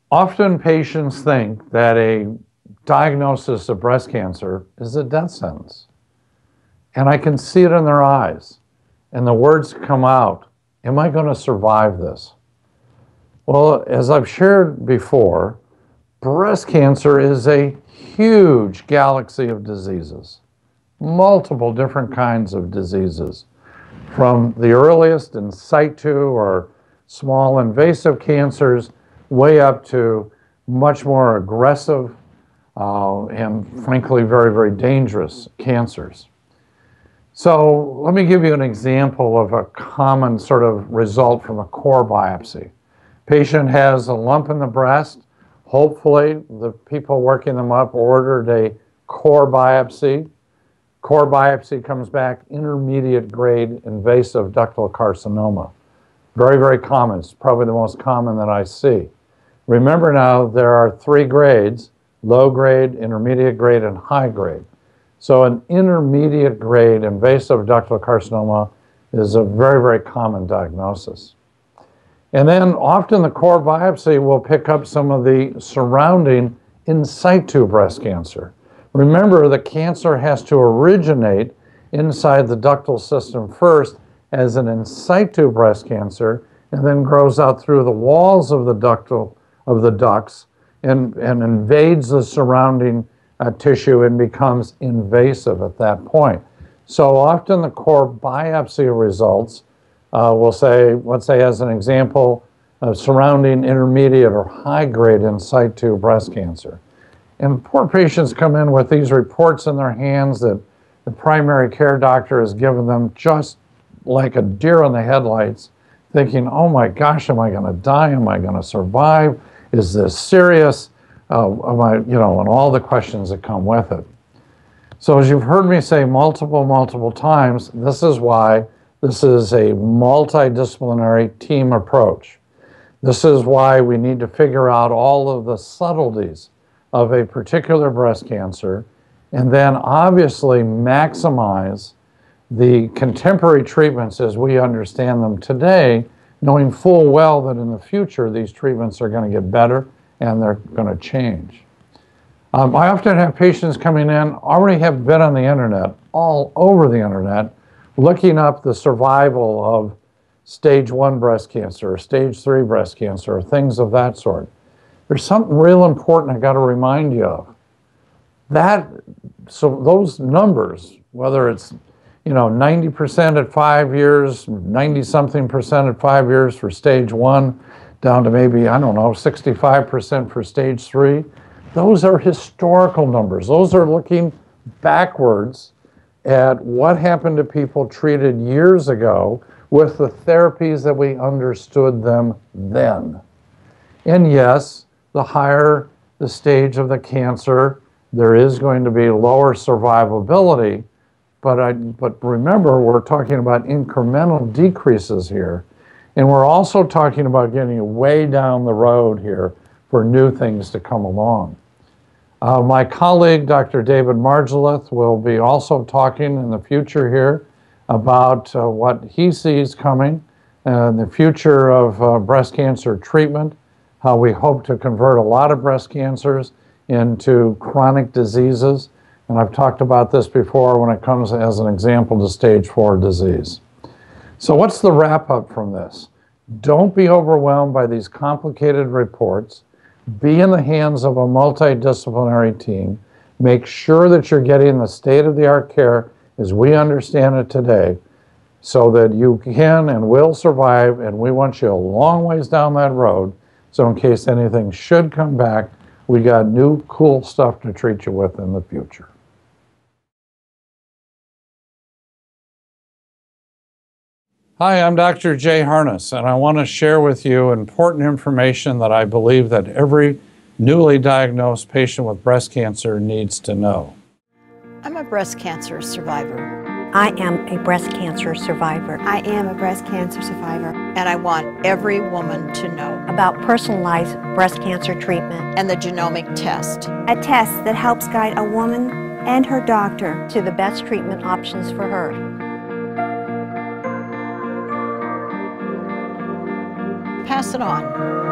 Often patients think that a diagnosis of breast cancer is a death sentence. And I can see it in their eyes. And the words come out, am I going to survive this? Well, as I've shared before, breast cancer is a huge galaxy of diseases, multiple different kinds of diseases, from the earliest in situ or small invasive cancers way up to much more aggressive and frankly very, very dangerous cancers. So let me give you an example of a common sort of result from a core biopsy. Patient has a lump in the breast. Hopefully the people working them up ordered a core biopsy. Core biopsy comes back intermediate grade invasive ductal carcinoma. Very, very common. It's probably the most common that I see. Remember now, there are 3 grades: low grade, intermediate grade, and high grade. So an intermediate grade invasive ductal carcinoma is a very, very common diagnosis. And then often the core biopsy will pick up some of the surrounding in situ breast cancer. Remember, the cancer has to originate inside the ductal system first as an in situ breast cancer, and then grows out through the walls of the ducts and invades the surrounding tissue and becomes invasive at that point. So often the core biopsy results will say, let's say as an example, surrounding intermediate or high grade in situ breast cancer. And poor patients come in with these reports in their hands that the primary care doctor has given them just like a deer in the headlights, thinking, oh my gosh, am I going to die? Am I going to survive? Is this serious? Am I, and all the questions that come with it. So as you've heard me say multiple times, this is why this is a multidisciplinary team approach. This is why we need to figure out all of the subtleties of a particular breast cancer, and then obviously maximize the contemporary treatments as we understand them today, knowing full well that in the future these treatments are going to get better and they're going to change. I often have patients coming in, already have been on the internet, all over the internet, looking up the survival of stage 1 breast cancer or stage 3 breast cancer or things of that sort. There's something real important I got to remind you of. So those numbers, whether it's 90% at 5 years, 90-something% at 5 years for stage 1, down to maybe, 65% for stage 3, those are historical numbers. Those are looking backwards at what happened to people treated years ago with the therapies that we understood them then. And yes, the higher the stage of the cancer, there is going to be lower survivability, but remember, we're talking about incremental decreases here, and we're also talking about getting way down the road here for new things to come along. My colleague, Dr. David Margolith, will be also talking in the future here about what he sees coming in the future of breast cancer treatment, how we hope to convert a lot of breast cancers into chronic diseases. And I've talked about this before when it comes as an example to stage 4 disease. So what's the wrap up from this? Don't be overwhelmed by these complicated reports. Be in the hands of a multidisciplinary team. Make sure that you're getting the state-of-the-art care as we understand it today so that you can and will survive, and we want you a long ways down that road. So in case anything should come back, we got new cool stuff to treat you with in the future. Hi, I'm Dr. Jay Harness, and I want to share with you important information that I believe that every newly diagnosed patient with breast cancer needs to know. I'm a breast cancer survivor. I am a breast cancer survivor. I am a breast cancer survivor. And I want every woman to know about personalized breast cancer treatment and the genomic test. A test that helps guide a woman and her doctor to the best treatment options for her. Pass it on.